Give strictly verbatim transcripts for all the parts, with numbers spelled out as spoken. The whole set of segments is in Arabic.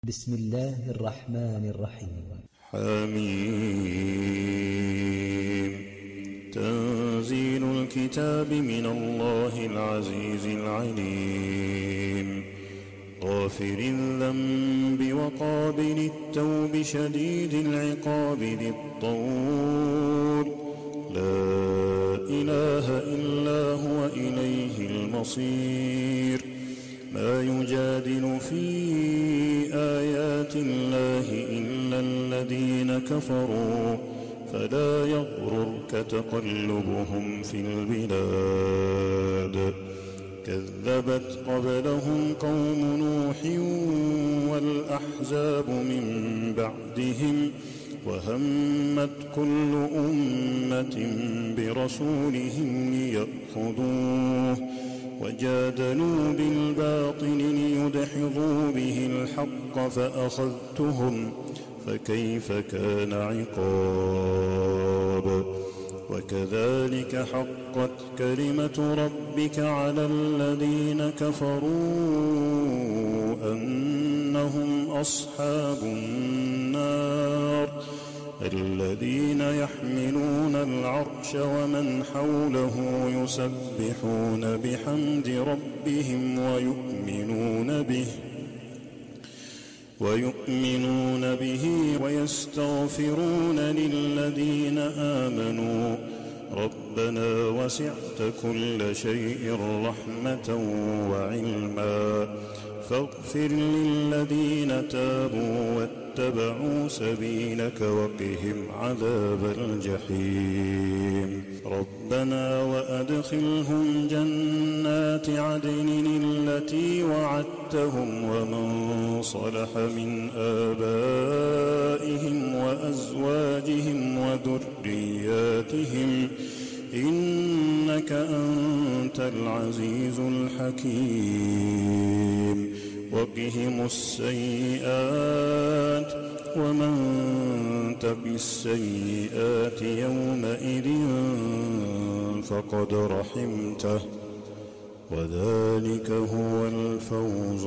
بسم الله الرحمن الرحيم. حميم. تنزيل الكتاب من الله العزيز العليم، غافر الذنب وقابل التوب شديد العقاب ذي الطول، لا إله إلا هو إليه المصير. ما يجادل في آيات الله إلا الذين كفروا، فلا يغررك تقلبهم في البلاد. كذبت قبلهم قوم نوح والأحزاب من بعدهم، وهمت كل أمة برسولهم ليأخذوه، وجادلوا بالباطل ليدحضوا به الحق فأخذتهم، فكيف كان عقاب. وكذلك حقت كلمة ربك على الذين كفروا أنهم أصحاب النار، الذين يحملون العرش ومن حوله يسبحون بحمد ربهم ويؤمنون به ويؤمنون به ويستغفرون للذين آمنوا ربنا وسعت كل شيء رحمة وعلما، فاغفر للذين تابوا واتبعوا سبيلك وقهم عذاب الجحيم. ربنا وأدخلهم جنات عدن التي وعدتهم ومن صلح من آبائهم وأزواجهم وذرياتهم إنك أنت العزيز الحكيم. وقهم السيئات ومن تق السيئات يومئذ فقد رحمته، وذلك هو الفوز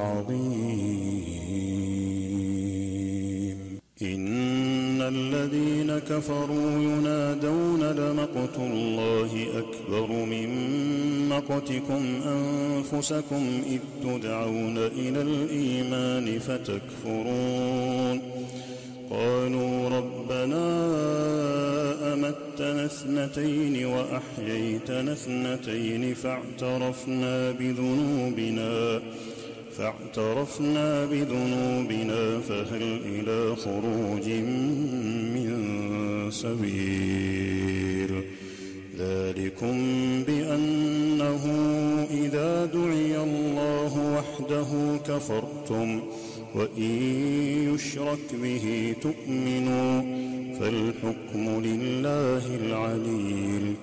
العظيم. إن الذين كفروا ينادون لمقت الله أكبر من مقتكم أنفسكم إذ تدعون إلى الإيمان فتكفرون. قالوا ربنا أمتنا اثنتين وأحييتنا اثنتين فاعترفنا بذنوبنا فاعترفنا بذنوبنا فهل إلى خروج من سبيل. ذلكم بأنه إذا دعي الله وحده كفرتم، وإن يشرك به تؤمنوا، فالحكم لله العلي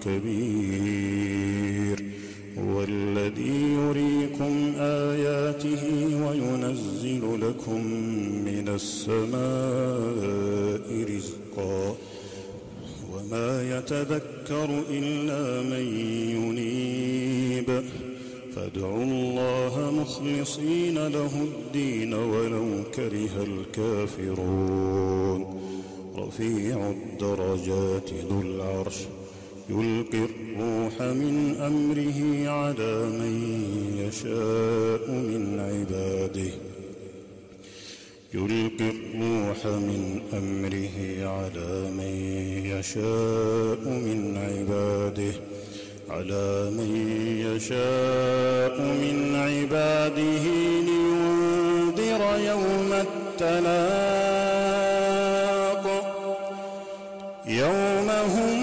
الكبير. هو الذي يريكم آياته وينزل لكم من السماء رزقا، وما يتذكر إلا من ينيب. فادعوا الله مخلصين له الدين ولو كره الكافرون. رفيع الدرجات ذو العرش يلقي الروح من أمره على من يشاء من عباده يلقي الروح من أمره على من يشاء من عباده على من يشاء من عباده لينذر يوم التلاق، يوم هم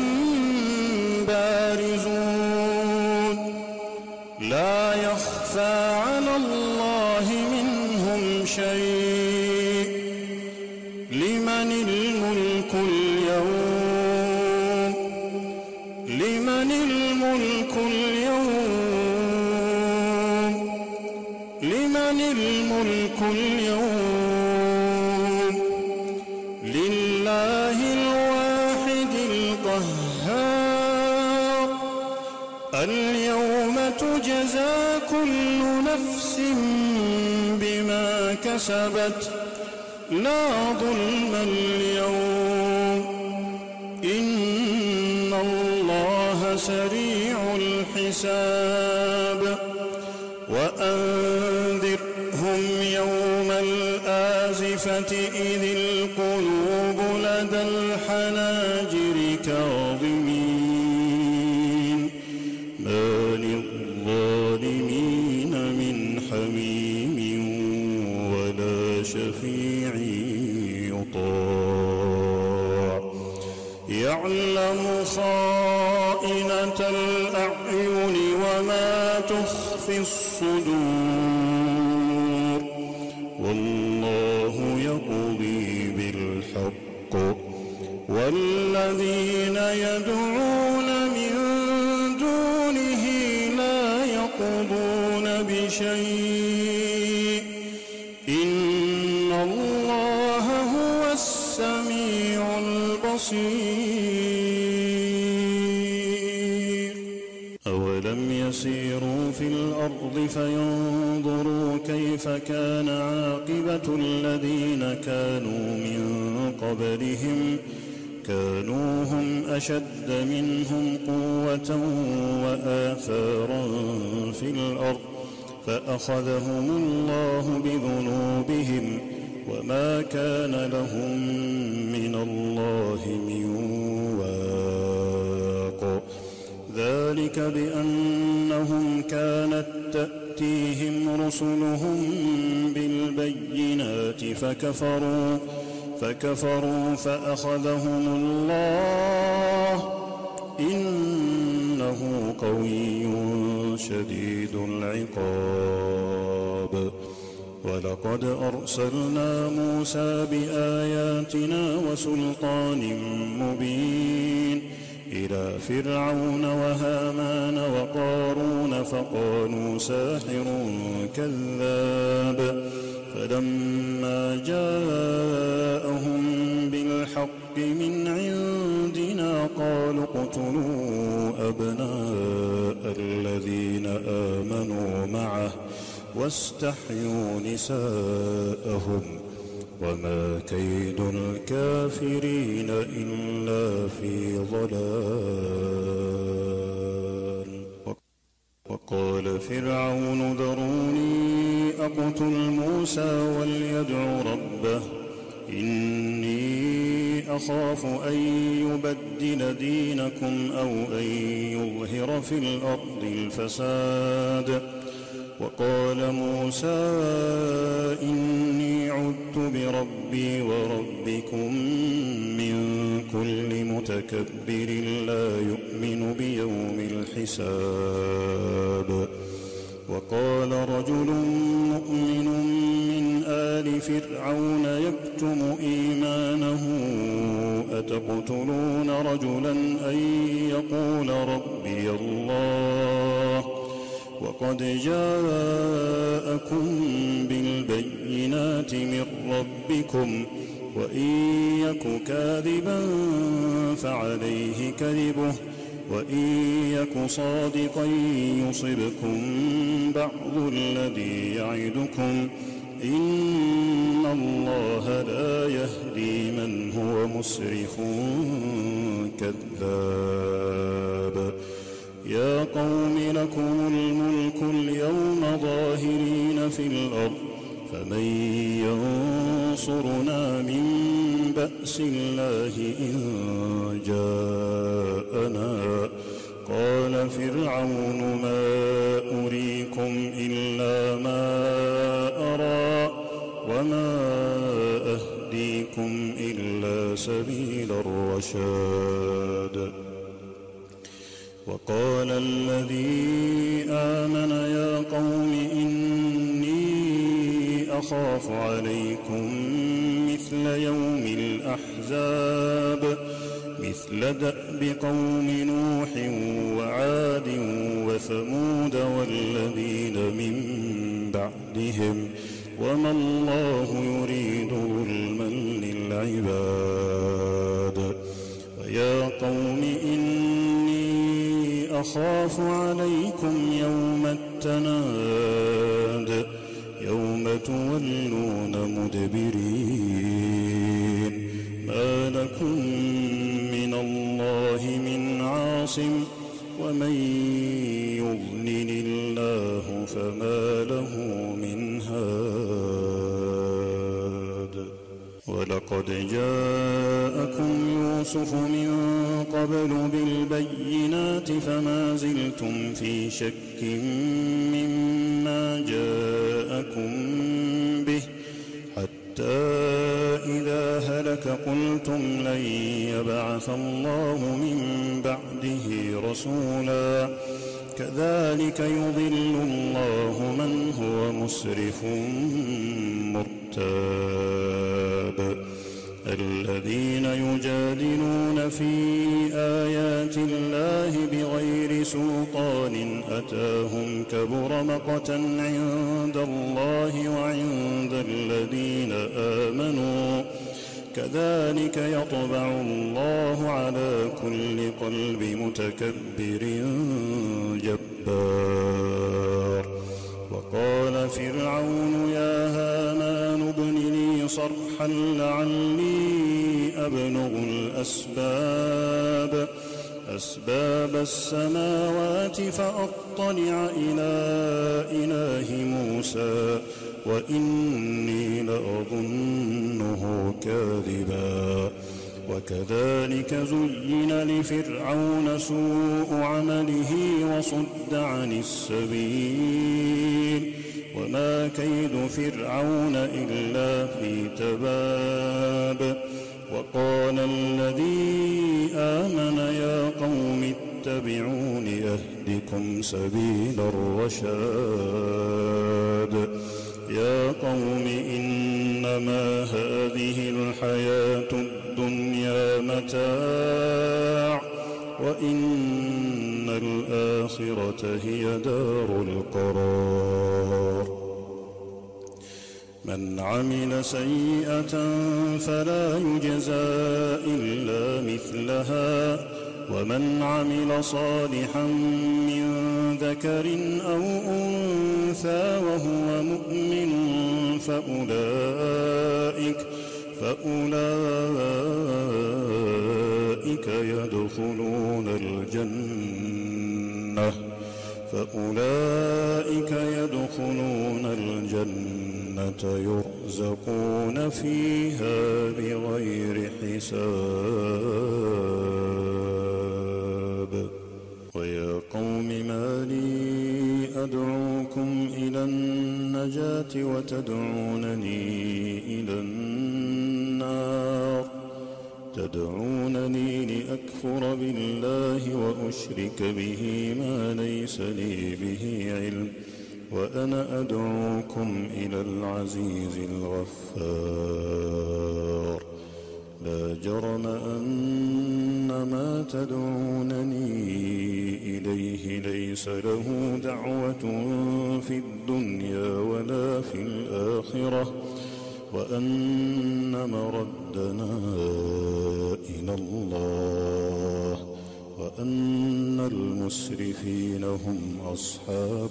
بارزون لا يخفى على الله منهم شيء. لمن الملك اليوم لمن الملك اليوم لمن الملك اليوم لله الواحد القهار. اليوم تجزى كل نفس بما كسبت كسبت لا ظلم اليوم إن الله سريع الحساب وأنذرهم يوم الآزفة إذ القلوب لدى الحناجر كاظمين ما للظالمين من حميم ولا شفيع يطاع يعلم خائنة الأعين وما تخفي الصدور والله يقضي بالحق والذين يدعون من دونه لا يقضون بشيء إن الله هو السميع البصير أولم يسيروا في الأرض فينظروا كيف كان عاقبة الذين كانوا من قبلهم كانوا هم أشد منهم قوة وآثارا في الأرض فأخذهم الله بذنوبهم وما كان لهم من الله من واق ذلك بأنهم كانت تأتيهم رسلهم بالبينات فكفروا فكفروا فأخذهم الله إنه قوي شديد العقاب ولقد أرسلنا موسى بآياتنا وسلطان مبين إلى فرعون وهامان وقارون فقالوا ساحر كذاب فلما جاءهم بالحق من عندنا قالوا اقتلوا أبناء الذين آمنوا معه واستحيوا نساءهم وما كيد الكافرين إلا في ضلال وقال فرعون ذروني أقتل موسى وليدع ربه إني أخاف أن يبدل دينكم أو أن يظهر في الأرض الفساد وقال موسى إني عدت بربي وربكم من كل متكبر لا يؤمن بيوم الحساب وقال رجل مؤمن من آل فرعون يكتم إيمانه أتقتلون رجلا أن يقول ربي الله وقد جاءكم بالبينات من ربكم وإن يك كاذبا فعليه كذبه وإن يك صادقا يصبكم بعض الذي يعدكم إن الله لا يهدي من هو مسرف كذاب يا قوم لكم الملك اليوم ظاهرين في الأرض فمن ينصرنا من بأس الله إن جاءنا قال فرعون ما أريكم إلا ما أرى وما أهديكم إلا سبيل الرشاد وقال الذي آمن يا قوم إني أخاف عليكم مثل يوم الأحزاب مثل دأب قوم نوح وعاد وثمود والذين من بعدهم وما الله يريد ظلما للعباد ويا قوم إني أخاف عليكم يوم التناد يوم تولون مدبرين ما لكم من الله من عاصم ومن يضلل الله فما له من هاد ولقد جاءكم يوسف من قبل بالبينات فما زلتم في شك مما جاءكم به حتى إذا هلك قلتم لن يبعث الله من بعده رسولا كذلك يضل الله من هو مسرف مرتاب الذين يجادلون في آيات الله بغير سلطان أتاهم كبر مقتا عند الله وعند الذين آمنوا كذلك يطبع الله على كل قلب متكبر جبار وقال فرعون يا هامان ابن لي صرحا لعلي أبلغ الأسباب أسباب السماوات فأطلع إلى إله موسى وإني لأظنه كاذبا وكذلك زين لفرعون سوء عمله وصد عن السبيل وما كيد فرعون إلا في تباب وقال الذي آمن يا قوم اتبعون أهدكم سبيل الرشاد يا قوم إنما هذه الحياة الدنيا متاع وإن الآخرة هي دار القرار من عمل سيئة فلا يجزى إلا مثلها ومن عمل صالحا من ذكر أو أنثى وهو مؤمن فأولئك فأولئك يدخلون الجنة فأولئك يدخلون الجنة يرزقون فيها بغير حساب ويا قوم ما لي أدعوكم إلى النجاة وتدعونني إلى النار تدعونني لأكفر بالله وأشرك به ما ليس لي به علم وأنا أدعوكم إلى العزيز الغفار لا جرم أن ما تدعونني إليه ليس له دعوة في الدنيا ولا في الآخرة وأن مردنا إلى الله وأن المسرفين هم أصحاب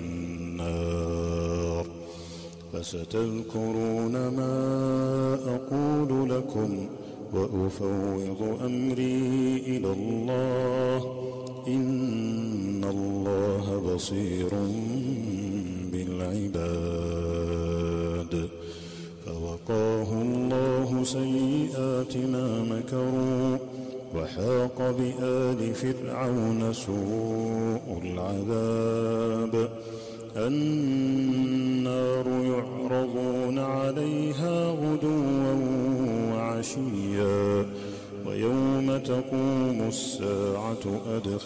النار فستذكرون ما أقول لكم وأفوض أمري إلى الله إن الله بصير بالعباد فوقاه الله سيئات ما مكروا وحاق بآل فرعون سوء العذاب النار يعرضون عليها غدوا وعشيا ويوم تقوم الساعة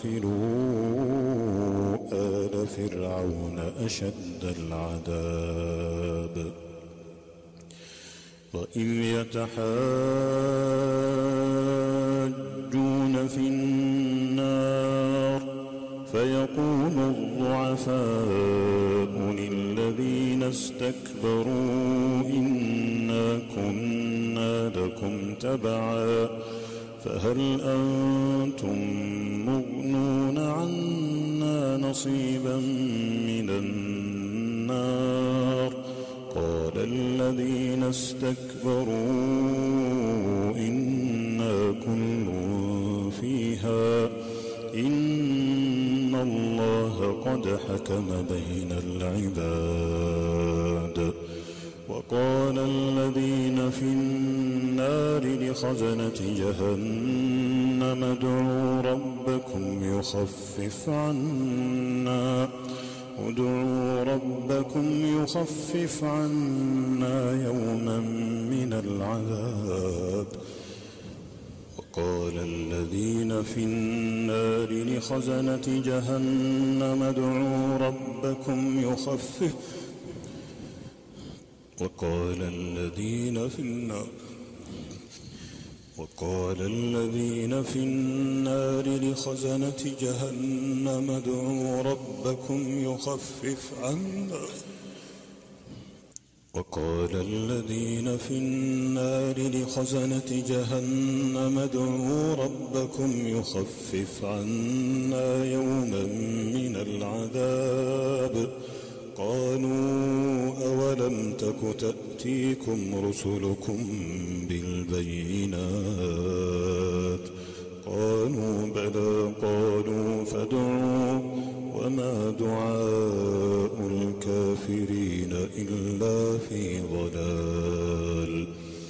أدخلوا آل فرعون أشد العذاب وإذ يتحاجون في النار فيقول الضعفاء للذين استكبروا إنا كنا لكم تبعا فهل أنتم مغنون عنا نصيبا من النار وقال الذين استكبروا إنا كل فيها إن الله قد حكم بين العباد وقال الذين في النار لخزنة جهنم ادعوا ربكم يخفف عنا ادعوا ربكم يخفف عنا يوما من العذاب وقال الذين في النار لخزنة جهنم ادعوا ربكم يخفف وقال الذين في النار وقال الذين في النار لخزنة جهنم ادعوا ربكم يخفف عنا وقال الذين في النار لخزنة جهنم ادعوا ربكم يخفف عنا يوما من العذاب قالوا أولم تك تأتيكم رسلكم بالبينات قالوا بلى قالوا فادعوا وما دعاء الكافرين إلا في ضلال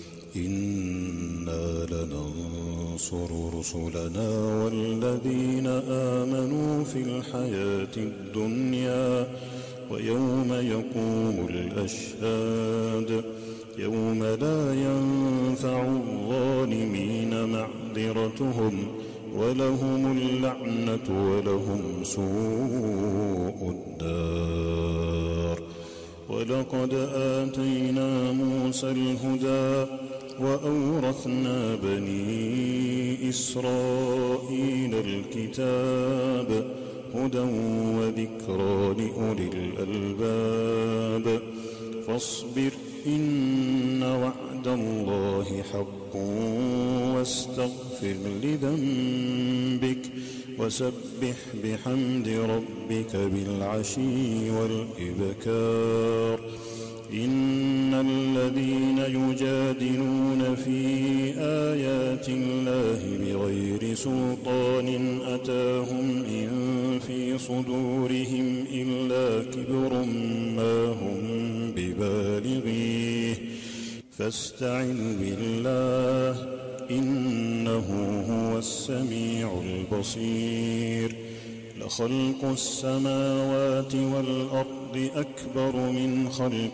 إنا لننصر رسلنا والذين آمنوا في الحياة الدنيا ويوم يقوم الأشهاد يوم لا ينفع الظالمين معذرتهم ولهم اللعنة ولهم سوء الدار ولقد آتينا موسى الهدى وأورثنا بني إسرائيل الكتاب هدى وذكرى لأولي الألباب فاصبر إن وعد الله حق واستغفر لذنبك وسبح بحمد ربك بالعشي والإبكار إن الذين يجادلون في آيات الله بغير سلطان أتاهم إن في صدورهم إلا كبر ما هم ببالغيه فاستعن بالله إنه هو السميع البصير لخلق السماوات والأرض أكبر من خلق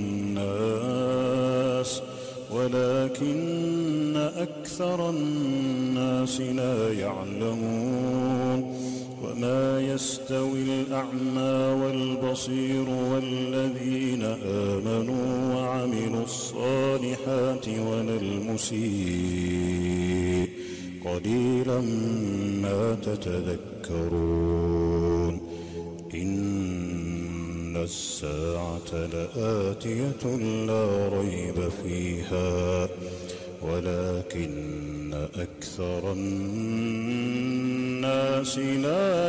الناس ولكن أكثر الناس لا يعلمون وما يستوي الأعمى والبصير والذين آمنوا وعملوا الصالحات ولا المسيء قليلا ما تتذكرون إن الساعة لآتية لا ريب فيها ولكن أكثر الناس لا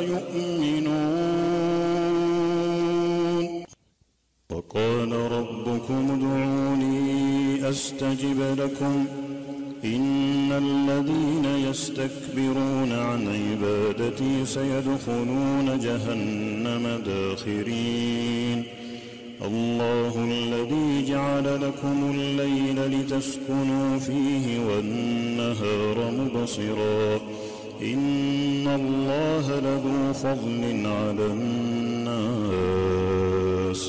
يؤمنون وقال ربكم ادعوني أستجب لكم إن الذين يستكبرون عن عبادتي سيدخلون جهنم داخرين الله الذي جعل لكم الليل لتسكنوا فيه والنهار مبصرا إن الله لذو فضل على الناس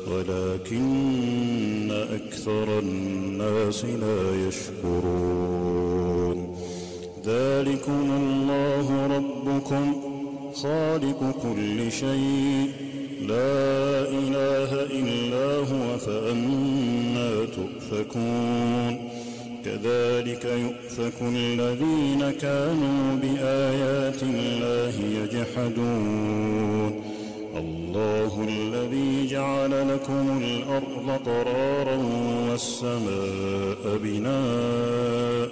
ولكن أكثر الناس لا يشكرون ذلكم الله ربكم خالق كل شيء لا إله إلا هو فأنى تؤفكون كذلك يؤفك الذين كانوا بآيات الله يجحدون الله الذي جعل لكم الأرض قرارا والسماء بناء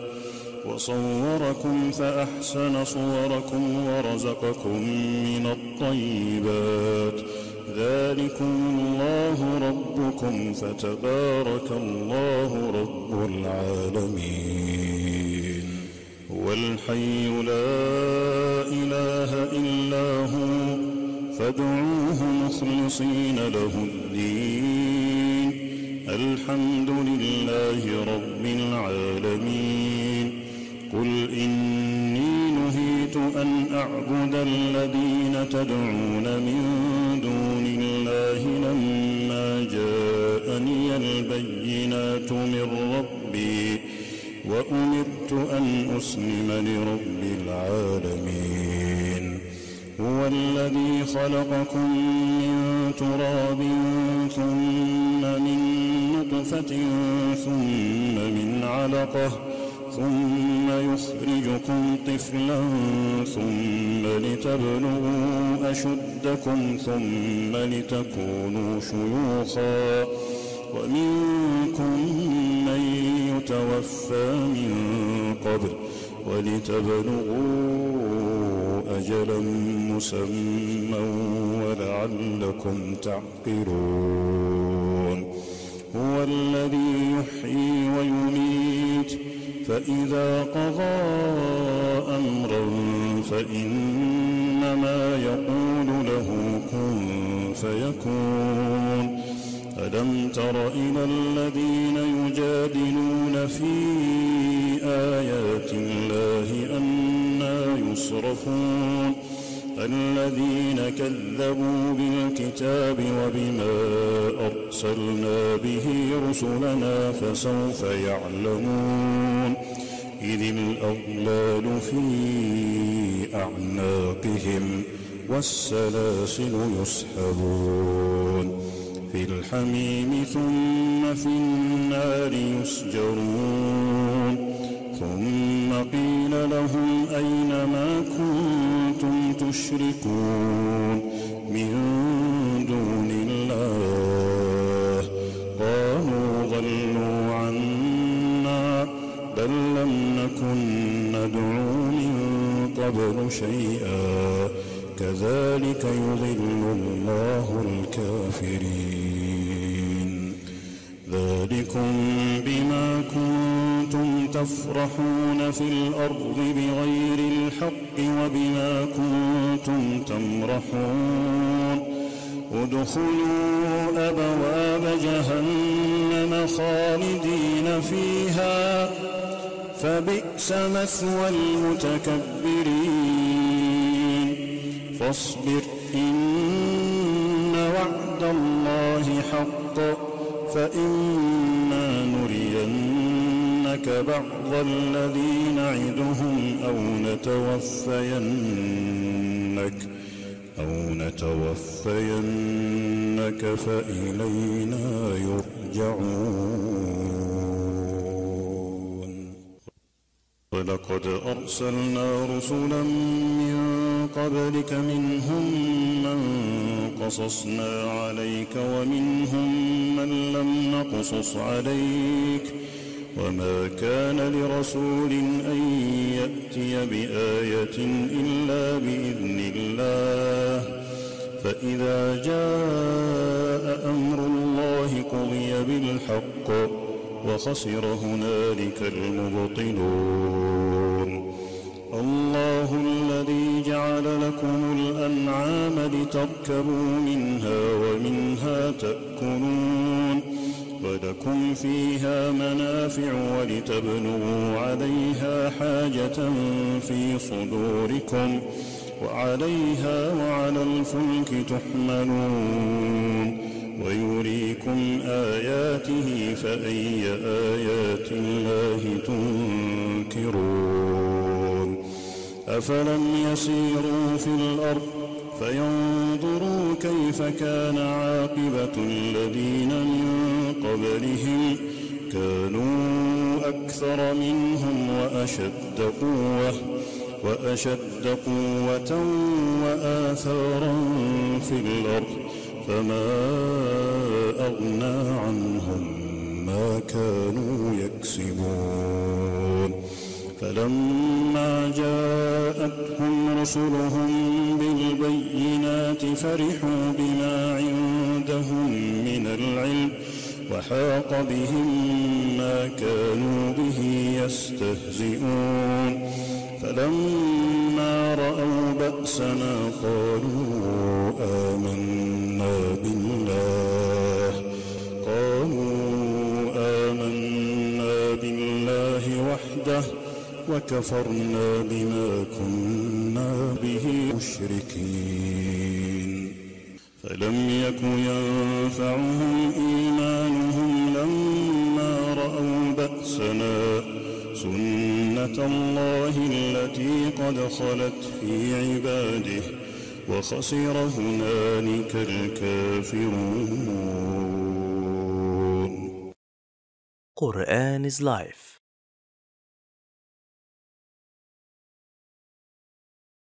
وصوركم فأحسن صوركم ورزقكم من الطيبات ذلكم الله ربكم فتبارك الله رب العالمين. هو الحي لا إله إلا هو فادعوه مخلصين له الدين الحمد لله رب العالمين. قل إني نهيت أن أعبد الذين تدعون من دون الله لما جاءني البينات من ربي وأمرت أن أسلم لرب العالمين. هو الذي خلقكم من تراب ثم من نطفة ثم من علقة ثم يخرجكم طفلا ثم لتبلغوا أشدكم ثم لتكونوا شيوخا ومنكم من يتوفى من قبل ولتبلغوا أجلا مسمى ولعلكم تعقلون. هو الذي يحيي ويميت فإذا قضى أمرا فإنما يقول له كن فيكون. ألم تر إلى الذين يجادلون في آيات الله أنى يصرفون الذين كذبوا بالكتاب وبما أرسلنا به رسلنا فسوف يعلمون إذ الأغلال في أعناقهم والسلاسل يسحبون في الحميم ثم في النار يسجرون ثم قيل لهم أين ما كنتم تشركون من دون الله قالوا ضلوا عنا بل لم نكن ندعو من قبل شيئا كذلك يضل الله الكافرين. ذلكم بما كنتم تفرحون في الأرض بغير الحق وبما كنتم تمرحون ادخلوا أبواب جهنم خالدين فيها فبئس مثوى المتكبرين. فاصبر إن وعد الله حق فإما نرينك بعض الذي نعدهم أو نتوفينك أو نتوفينك فإلينا يرجعون. ولقد أرسلنا رسلا من قبلك منهم من قصصنا عليك ومنهم من لم نقصص عليك وما كان لرسول أن يأتي بآية إلا بإذن الله فإذا جاء أمر الله قضي بالحق وخسر هنالك المبطلون. الله الذي جعل لكم الأنعام لتركبوا منها ومنها تأكلون ولكم فيها منافع ولتبلغوا عليها حاجة في صدوركم وعليها وعلى الفلك تحملون ويريكم آياته فأي آيات الله تنكرون. أفلم يسيروا في الأرض فينظروا كيف كان عاقبة الذين من قبلهم كانوا أكثر منهم وأشد قوة وأشد قوة وآثارا في الأرض فما أغنى عنهم ما كانوا يكسبون. فلما جاءتهم رسلهم بالبينات البينات فرحوا بما عندهم من العلم وحاق بهم ما كانوا به يستهزئون فلما رأوا بأسنا قالوا آمنا بالله قالوا آمنا بالله وحده وكفرنا بما كنا به مشركين فلم يك ينفعهم إيمانهم لما رأوا بأسنا سنة الله التي قد خلت في عباده وخسر هنالك الكافرون. Quran is life.